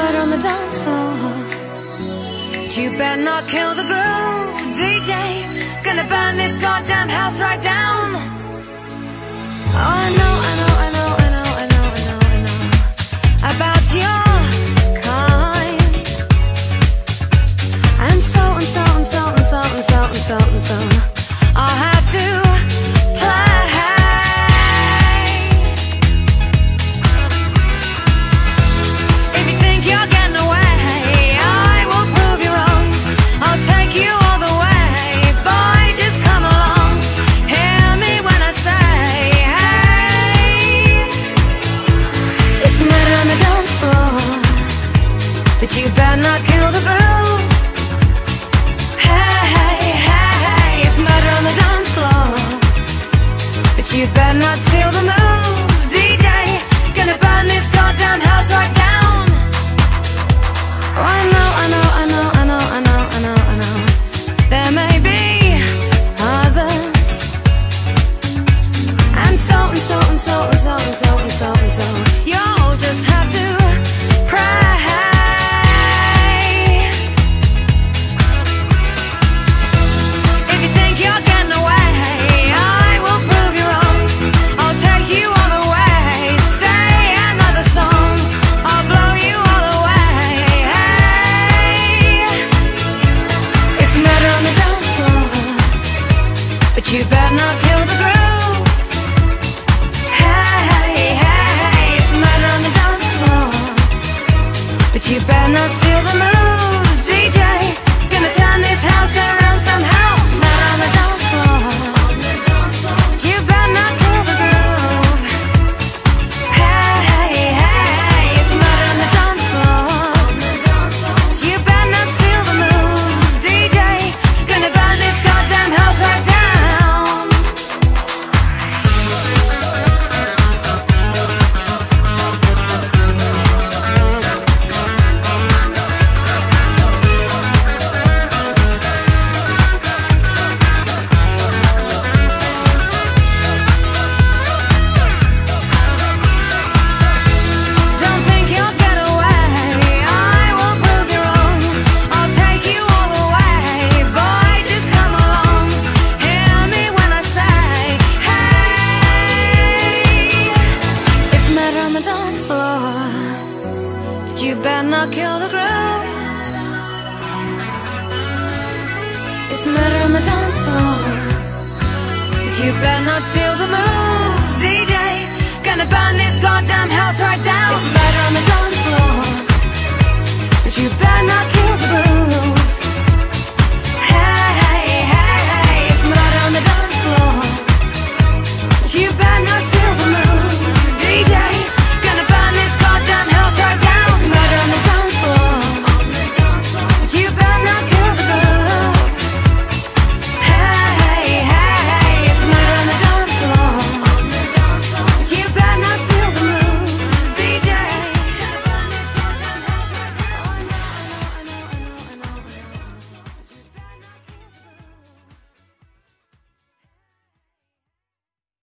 murder on the dance floor. But you better not kill the groove, DJ. Gonna burn this goddamn house right down. Oh, I know, I know, I know, I know, I know, I know, I know about your kind. And so and so and so and so and so and so and so I'll have to play. If you think you're getting away, I will prove you wrong. I'll take you all the way. Boy, just come along. Hear me when I say, hey. It's murder on the dance floor, but you better not kill the groove. Hey, hey, hey, it's murder on the dance floor, but you better not steal the moves, DJ. Gonna burn this goddamn house right down. Oh, I know, I know, I know, I know, I know, I know, I know. There may be others, and so and so and so and so and so and so and so. You'll just have to pray. If you think you're getting away, I will prove you wrong. I'll take you all the way. Stay another song, I'll blow you all away. Hey, it's murder on the dance floor, but you better not kill the groove. Hey, hey, hey, it's murder on the dance floor, but you better not steal the moves, DJ. Gonna turn this house around somehow. Murder on the dance floor, but you better not kill the groove. Hey, hey, hey, it's murder on the dance floor, but you better not steal the moves, DJ. Gonna burn this goddamn house right down. Don't think you'll get away, I will prove you wrong. I'll take you all the way. Boy, just come along. Hear me when I say, hey. It's murder on the dance floor, but you better not kill the groove. It's murder on the dance floor, but you better not steal the moves, DJ. Gonna burn this goddamn house right down. It's murder on the dance floor, but you better not kill the groove.